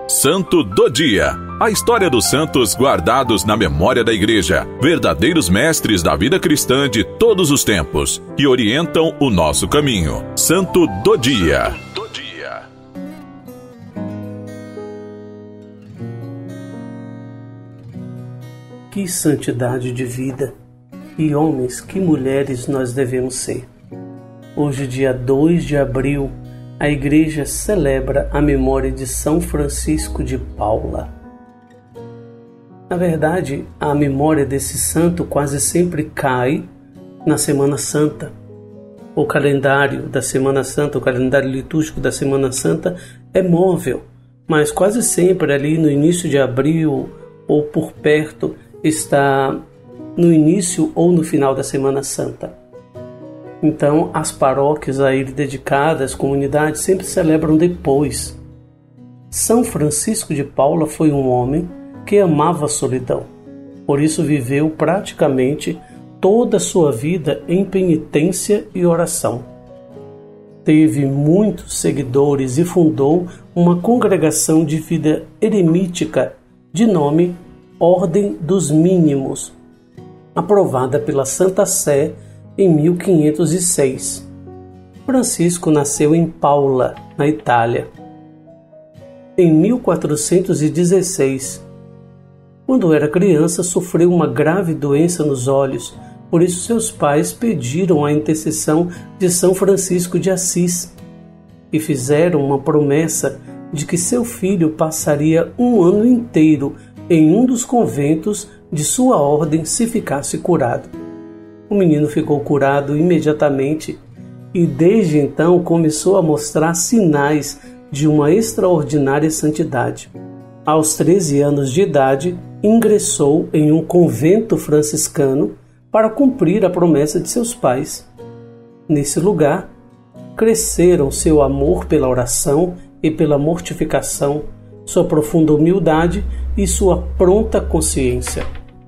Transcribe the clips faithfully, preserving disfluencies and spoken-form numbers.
Santo do Dia. A história dos santos guardados na memória da Igreja, verdadeiros mestres da vida cristã de todos os tempos, que orientam o nosso caminho. Santo do Dia. Que santidade de vida, que homens, que mulheres nós devemos ser. Hoje, dia dois de abril, a Igreja celebra a memória de São Francisco de Paula. Na verdade, a memória desse santo quase sempre cai na Semana Santa. O calendário da Semana Santa, o calendário litúrgico da Semana Santa é móvel, mas quase sempre ali no início de abril ou por perto está no início ou no final da Semana Santa. Então, as paróquias a ele dedicadas, as comunidades, sempre celebram depois. São Francisco de Paula foi um homem que amava a solidão. Por isso viveu praticamente toda a sua vida em penitência e oração. Teve muitos seguidores e fundou uma congregação de vida eremítica de nome Ordem dos Mínimos, aprovada pela Santa Sé em mil quinhentos e seis. Francisco nasceu em Paula, na Itália, em mil quatrocentos e dezesseis. Quando era criança, sofreu uma grave doença nos olhos, por isso seus pais pediram a intercessão de São Francisco de Assis e fizeram uma promessa de que seu filho passaria um ano inteiro em um dos conventos de sua ordem se ficasse curado. O menino ficou curado imediatamente e desde então começou a mostrar sinais de uma extraordinária santidade. Aos treze anos de idade, ingressou em um convento franciscano para cumprir a promessa de seus pais. Nesse lugar, cresceram seu amor pela oração e pela mortificação, sua profunda humildade e sua pronta consciência.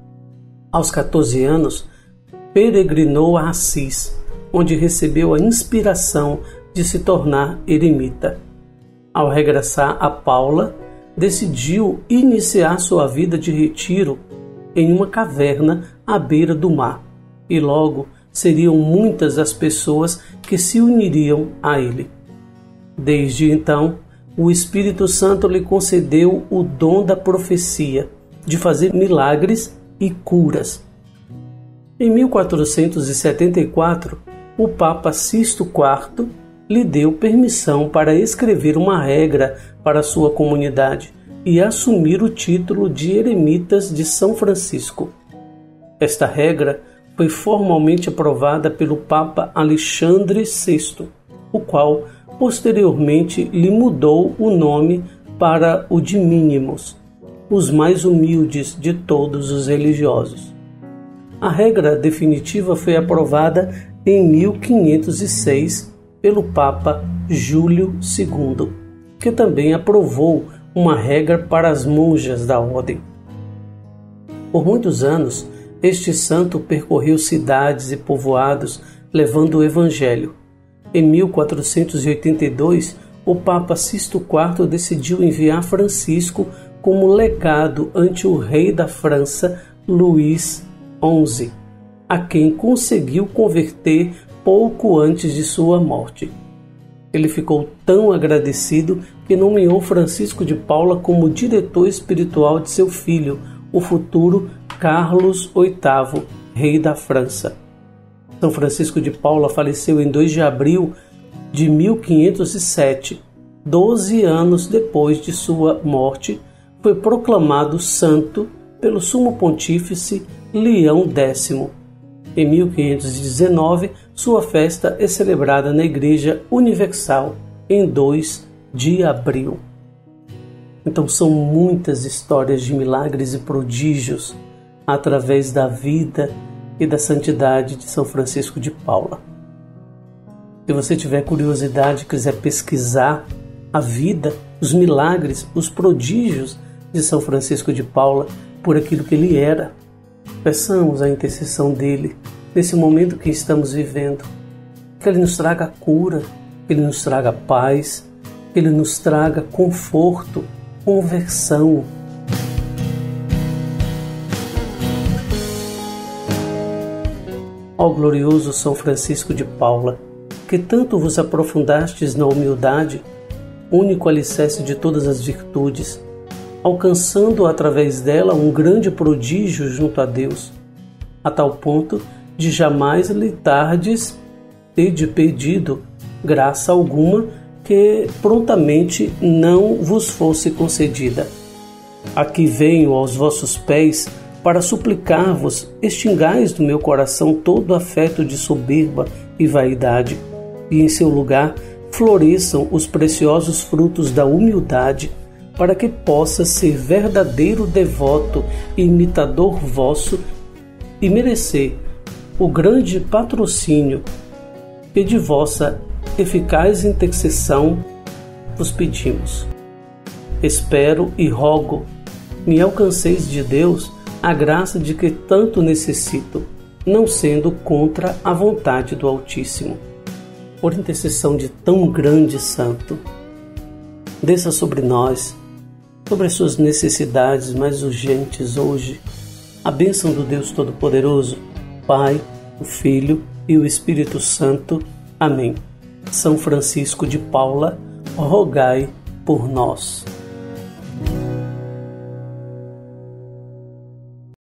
Aos catorze anos, peregrinou a Assis, onde recebeu a inspiração de se tornar eremita. Ao regressar a Paula, decidiu iniciar sua vida de retiro em uma caverna à beira do mar, e logo seriam muitas as pessoas que se uniriam a ele. Desde então, o Espírito Santo lhe concedeu o dom da profecia, de fazer milagres e curas. Em mil quatrocentos e setenta e quatro, o Papa Sisto quarto lhe deu permissão para escrever uma regra para sua comunidade e assumir o título de Eremitas de São Francisco. Esta regra foi formalmente aprovada pelo Papa Alexandre sexto, o qual posteriormente lhe mudou o nome para o de Mínimos, os mais humildes de todos os religiosos. A regra definitiva foi aprovada em mil quinhentos e seis pelo Papa Júlio segundo, que também aprovou uma regra para as monjas da ordem. Por muitos anos, este santo percorreu cidades e povoados levando o Evangelho. Em mil quatrocentos e oitenta e dois, o Papa Sisto quarto decidiu enviar Francisco como legado ante o rei da França, Luís onze, a quem conseguiu converter pouco antes de sua morte. Ele ficou tão agradecido que nomeou Francisco de Paula como diretor espiritual de seu filho, o futuro Carlos oitavo, rei da França. São Francisco de Paula faleceu em dois de abril de mil quinhentos e sete. Doze anos depois de sua morte, foi proclamado santo pelo sumo pontífice Leão décimo. Em mil quinhentos e dezenove, sua festa é celebrada na Igreja Universal, em dois de abril. Então são muitas histórias de milagres e prodígios através da vida e da santidade de São Francisco de Paula. Se você tiver curiosidade e quiser pesquisar a vida, os milagres, os prodígios de São Francisco de Paula por aquilo que ele era, peçamos a intercessão dele nesse momento que estamos vivendo, que ele nos traga cura, que ele nos traga paz, que ele nos traga conforto conversão. Ó glorioso São Francisco de Paula, que tanto vos aprofundastes na humildade, único alicerce de todas as virtudes, alcançando através dela um grande prodígio junto a Deus, a tal ponto de jamais lhe tardes de pedido graça alguma que prontamente não vos fosse concedida. Aqui venho aos vossos pés para suplicar-vos, extingais do meu coração todo afeto de soberba e vaidade, e em seu lugar floresçam os preciosos frutos da humildade, para que possa ser verdadeiro devoto e imitador vosso e merecer o grande patrocínio que de vossa eficaz intercessão vos pedimos. Espero e rogo me alcanceis de Deus a graça de que tanto necessito, não sendo contra a vontade do Altíssimo. Por intercessão de tão grande santo, desça sobre nós, sobre as suas necessidades mais urgentes hoje, a bênção do Deus Todo-Poderoso, Pai, o Filho e o Espírito Santo. Amém. São Francisco de Paula, rogai por nós.